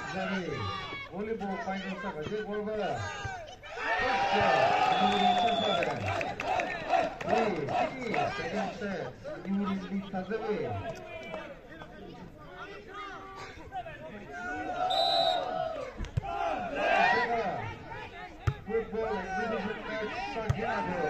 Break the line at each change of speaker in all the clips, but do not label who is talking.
Zari, volleyball final sa kaje golba. Second set, you will be Tazabe. Football exhibition match Saginado.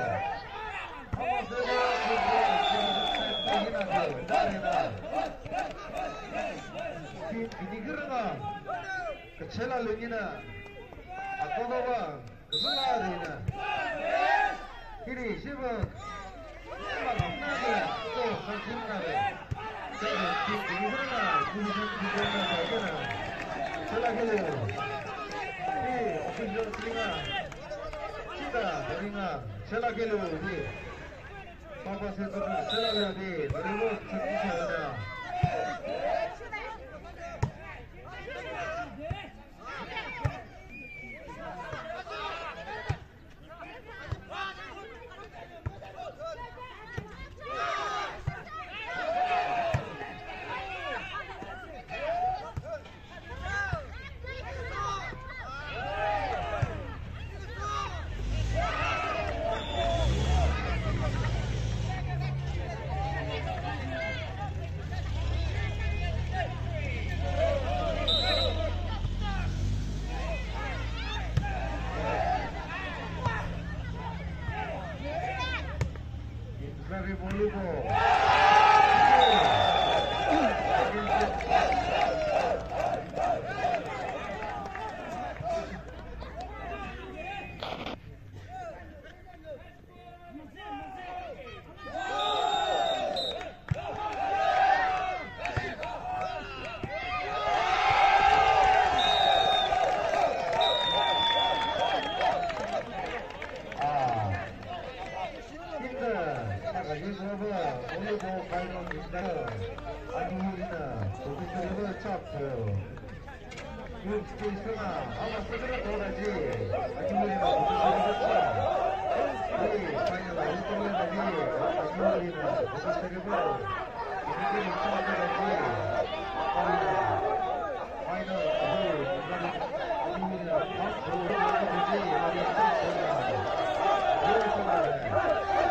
Binigurna kecela lungina Akonoba keseladina kiri sibuk malamnade to sanjunade jadi binigurna kulisan binigurna bagana cela gelo di official singa kita deringa cela gelo di papa setu cela gelo di derimu sekisahnya Zari volleyball. volleyball final winner 안효리나 도쿄리버 차프 group stage나 아마 세드라 돌아지 안효리나 도쿄리버 차 우리 파이널 아웃돌레나지 안효리나 도쿄리버 이렇게 차들어지 파이널 안효리나 탑 돌아지